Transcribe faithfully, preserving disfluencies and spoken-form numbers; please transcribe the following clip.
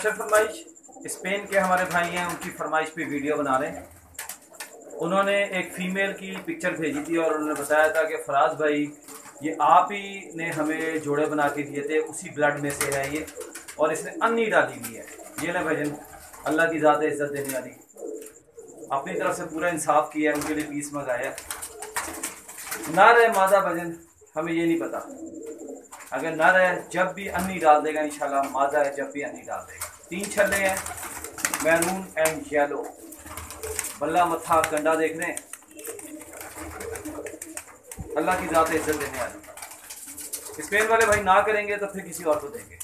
Special फरमाइश Spain के हमारे भाई हैं, उनकी फरमाइश पे वीडियो बना रहे हैं। उन्होंने एक फ़ीमेल की पिक्चर भेजी थी और उन्होंने बताया था कि फराज भाई ये आप ही ने हमें जोड़े बना के दिए थे, उसी ब्लड में से है ये, और इसने अन्नी डाली हुई है। ये ले भजन, अल्लाह की ज़ात इज़्ज़त देने वाली, अपनी तरफ से पूरा इंसाफ किया है, उनके लिए पीस मंगाया। ना रहे मादा भजन, हमें ये नहीं पता, अगर ना रहे जब भी अन्नी डाल देगा इंशाल्लाह, मादा है जब भी अन्नी डाल देगा। तीन छल्ले हैं, मैरून एंड येलो, बल्ला मत्था कंडा देख रहे हैं, अल्लाह की ज़ात इज़्ज़त देने वाली। स्पेन वाले भाई ना करेंगे तो फिर किसी और को देंगे।